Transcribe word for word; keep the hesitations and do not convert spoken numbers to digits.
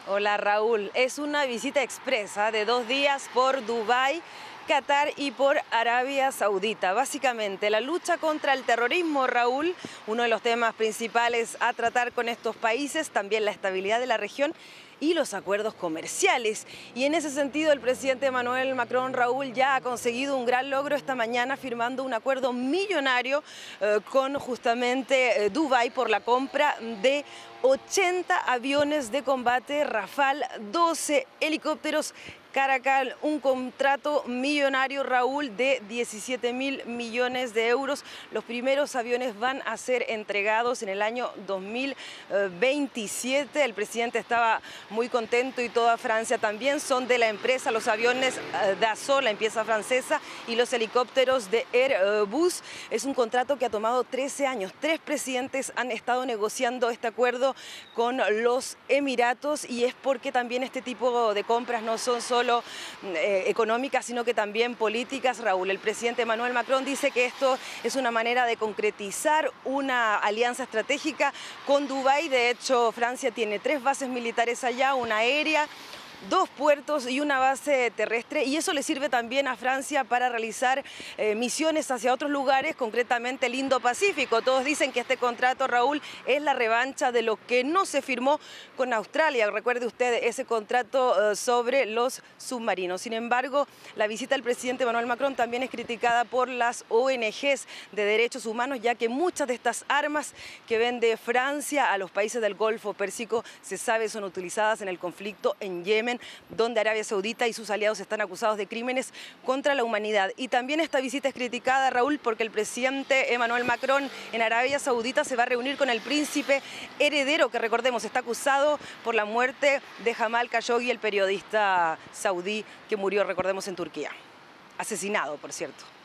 Hola Raúl, es una visita expresa de dos días por Dubái, Qatar y por Arabia Saudita. Básicamente la lucha contra el terrorismo, Raúl, uno de los temas principales a tratar con estos países, también la estabilidad de la región y los acuerdos comerciales. Y en ese sentido el presidente Emmanuel Macron, Raúl, ya ha conseguido un gran logro esta mañana firmando un acuerdo millonario eh, con justamente eh, Dubái por la compra de ochenta aviones de combate Rafale, doce helicópteros Caracal, un contrato millonario, Raúl, de diecisiete mil millones de euros. Los primeros aviones van a ser entregados en el año dos mil veintisiete. El presidente estaba muy contento y toda Francia también. Son de la empresa los aviones Dassault, la empresa francesa, y los helicópteros de Airbus. Es un contrato que ha tomado trece años. Tres presidentes han estado negociando este acuerdo con los Emiratos, y es porque también este tipo de compras no son solo eh, económicas, sino que también políticas, Raúl. El presidente Emmanuel Macron dice que esto es una manera de concretizar una alianza estratégica con Dubái. De hecho, Francia tiene tres bases militares allá, una aérea, dos puertos y una base terrestre, y eso le sirve también a Francia para realizar eh, misiones hacia otros lugares, concretamente el Indo-Pacífico. Todos dicen que este contrato, Raúl, es la revancha de lo que no se firmó con Australia. Recuerde usted ese contrato eh, sobre los submarinos. Sin embargo, la visita del presidente Emmanuel Macron también es criticada por las O N Ges de derechos humanos, ya que muchas de estas armas que vende Francia a los países del Golfo Pérsico, se sabe, son utilizadas en el conflicto en Yemen, donde Arabia Saudita y sus aliados están acusados de crímenes contra la humanidad. Y también esta visita es criticada, Raúl, porque el presidente Emmanuel Macron en Arabia Saudita se va a reunir con el príncipe heredero, que recordemos está acusado por la muerte de Jamal Khashoggi, el periodista saudí que murió, recordemos, en Turquía. Asesinado, por cierto.